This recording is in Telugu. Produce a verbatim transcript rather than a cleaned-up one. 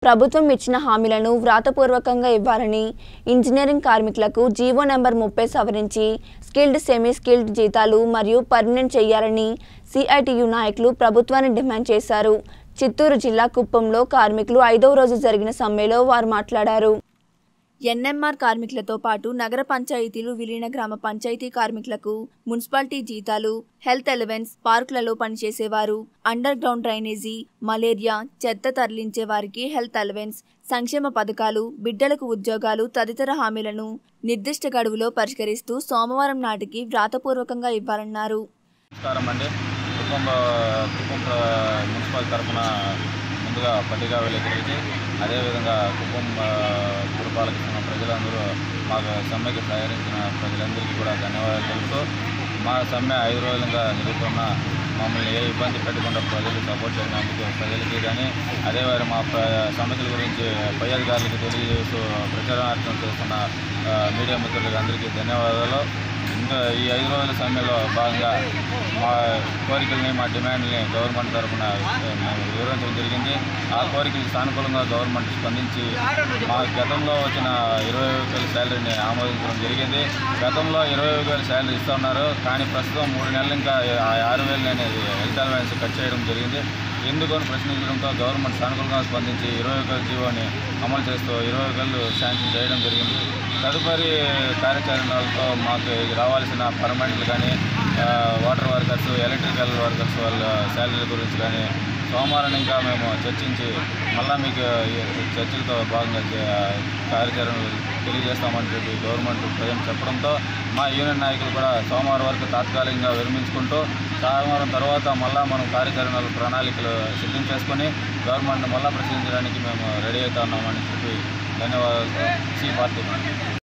ప్రభుత్వం ఇచ్చిన హామీలను వ్రాతపూర్వకంగా ఇవ్వాలని, ఇంజనీరింగ్ కార్మికులకు జీవో నెంబర్ ముప్పై సవరించి స్కిల్డ్, సెమీ స్కిల్డ్ జీతాలు మరియు పర్మనెంట్ చేయాలని సిఐటియు నాయకులు ప్రభుత్వాన్ని డిమాండ్ చేశారు. చిత్తూరు జిల్లా కుప్పంలో కార్మికులు ఐదవ రోజు జరిగిన సమ్మెలో వారు మాట్లాడారు. ఎన్ఎంఆర్ కార్మికులతో పాటు నగర పంచాయతీలు, విలీన గ్రామ పంచాయతీ కార్మికులకు మున్సిపాలిటీ జీతాలు, హెల్త్ అలవెన్స్, పార్కులలో పనిచేసేవారు, అండర్ గ్రౌండ్ డ్రైనేజీ, మలేరియా, చెత్త తరలించే వారికి హెల్త్ అలవెన్స్, సంక్షేమ పథకాలు, బిడ్డలకు ఉద్యోగాలు తదితర హామీలను నిర్దిష్ట గడువులో పరిష్కరిస్తూ సోమవారం నాటికి వ్రాతపూర్వకంగా ఇవ్వాలన్నారు. మున్సిపల్ తరఫున ముందుగా పట్టిగా వెళ్ళగలిగితే అదేవిధంగా కుప్పం పురపాలక సంఘం ప్రజలందరూ మాకు సమ్మెకి సహకరించిన ప్రజలందరికీ కూడా ధన్యవాదాలు తెలుపుతూ, మా సమ్మె ఐదు రోజులుగా జరుగుతున్న మమ్మల్ని ఏ ఇబ్బంది పెట్టకుండా ప్రజలు సపోర్ట్ చేయడానికి ప్రజలకి కానీ అదేవారు మా సమస్యల గురించి పై అధికారులకు తెలియజేస్తూ ప్రచారార్థం చేస్తున్న మీడియా మిత్రులకు అందరికీ ధన్యవాదాలు. ఇంకా ఈ ఐదు రోజుల సమ్మెలో భాగంగా మా కోరికల్ని, మా డిమాండ్ని గవర్నమెంట్ తరఫున వివరించడం జరిగింది. ఆ కోరికలకు సానుకూలంగా గవర్నమెంట్ స్పందించి మా గతంలో వచ్చిన ఇరవై వేల శాలరీని ఆమోదించడం జరిగింది. గతంలో ఇరవై వేల శాలరీ ఇస్తున్నారు, కానీ ప్రస్తుతం మూడు నెలలు ఇంకా ఆరు వేలు అనేది హెల్త్ అలవెన్స్ కట్ చేయడం జరిగింది. ఎందుకని ప్రశ్నించడంతో గవర్నమెంట్ సానుకూలంగా స్పందించి ఇరవై వేల జీవోని అమలు చేస్తూ ఇరవై వేలు శాంక్షన్ చేయడం జరిగింది. తదుపరి కార్యాచరణలతో మాకు రావాల్సిన పర్మనెంట్లు కానీ, వాటర్ వర్కర్స్, ఎలక్ట్రికల్ వర్కర్స్ వాళ్ళ శాలరీ గురించి కానీ సోమవారం ఇంకా మేము చర్చించి మళ్ళీ మీకు చర్చలతో భాగంగా కార్యాచరణలు తెలియజేస్తామని చెప్పి గవర్నమెంట్ ప్రజలు చెప్పడంతో మా యూనియన్ నాయకులు కూడా సోమవారం వరకు తాత్కాలికంగా విరమించుకుంటూ సోమవారం తర్వాత మళ్ళీ మనం కార్యాచరణలు ప్రణాళికలు సిద్ధం చేసుకొని గవర్నమెంట్ని మళ్ళీ ప్రశ్నించడానికి మేము రెడీ అవుతున్నామని చెప్పి ధన్యవాదాలు. సి పార్టీ.